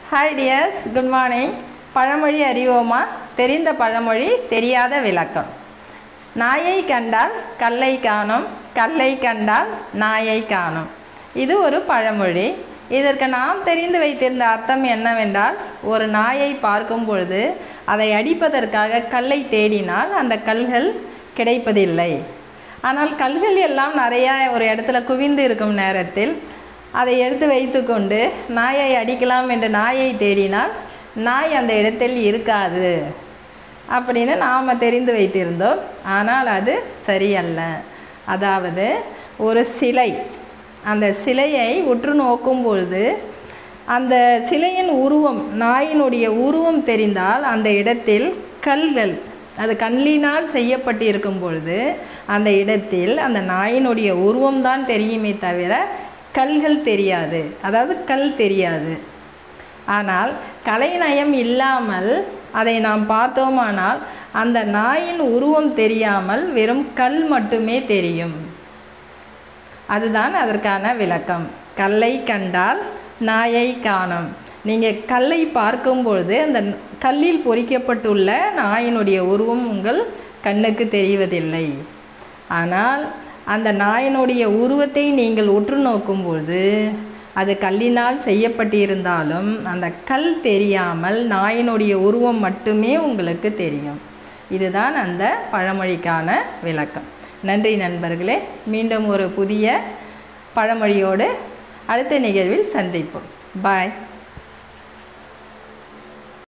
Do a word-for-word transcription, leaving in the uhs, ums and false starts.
Hi dears, good morning. பழமொழி அறிவோமா? தெரிந்த பழமொழி தெரியாத விளக்கம். நாயை கண்டால் கல்லை காணோம், கல்லை கண்டால் நாயை காணோம். இது ஒரு பழமொழி. இதற்கு நாம் தெரிந்து வைத்திருந்த அர்த்தம் என்னவென்றால், ஒரு நாயை பார்க்கும் பொழுது அதை அடிப்பதற்காக கல்லை தேடினால் அந்த கல்கள் கிடைப்பதில்லை. ஆனால் கல்கள் எல்லாம் நிறையா ஒரு இடத்துல குவிந்து இருக்கும் நேரத்தில் அதை எடுத்து வைத்து கொண்டு நாயை அடிக்கலாம் என்று நாயை தேடினால் நாய் அந்த இடத்தில் இருக்காது அப்படின்னு நாம் தெரிந்து வைத்திருந்தோம். ஆனால் அது சரியல்ல. அதாவது ஒரு சிலை, அந்த சிலையை உற்று நோக்கும் பொழுது அந்த சிலையின் உருவம், நாயினுடைய உருவம் தெரிந்தால் அந்த இடத்தில் கல்கள், அது கல்லினால் செய்யப்பட்டு இருக்கும் பொழுது அந்த இடத்தில் அந்த நாயினுடைய உருவம்தான் தெரியுமே தவிர கல்கள் தெரியாது, அதாவது கல் தெரியாது. ஆனால் கலைநயம் இல்லாமல் அதை நாம் பார்த்தோமானால் அந்த நாயின் உருவம் தெரியாமல் வெறும் கல் மட்டுமே தெரியும். அதுதான் அதற்கான விளக்கம். கல்லை கண்டால் நாயை காணோம். நீங்கள் கல்லை பார்க்கும்பொழுது அந்த கல்லில் பொறிக்கப்பட்டுள்ள நாயினுடைய உருவம் உங்கள் கண்ணுக்கு தெரிவதில்லை. ஆனால் அந்த நாயினுடைய உருவத்தை நீங்கள் உற்று நோக்கும்போது அது கல்லினால் செய்யப்பட்டிருந்தாலும் அந்த கல் தெரியாமல் நாயினுடைய உருவம் மட்டுமே உங்களுக்கு தெரியும். இதுதான் அந்த பழமொழிக்கான விளக்கம். நன்றி நண்பர்களே. மீண்டும் ஒரு புதிய பழமொழியோடு அடுத்த நிகழ்வில் சந்திப்போம். பாய்.